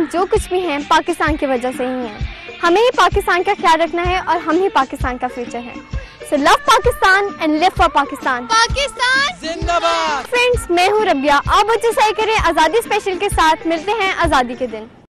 जो कुछ भी हैं पाकिस्तान की वजह से ही हैं। हमें ही पाकिस्तान का ख्याल रखना है और हम ही पाकिस्तान का फ्यूचर है। So love Pakistan and live for Pakistan. Pakistan जिंदाबाद। फ्रेंड्स, मैं हूँ रबिया। आप मुझे सही करें आज़ादी स्पेशल के साथ मिलते हैं आज़ादी के दिन।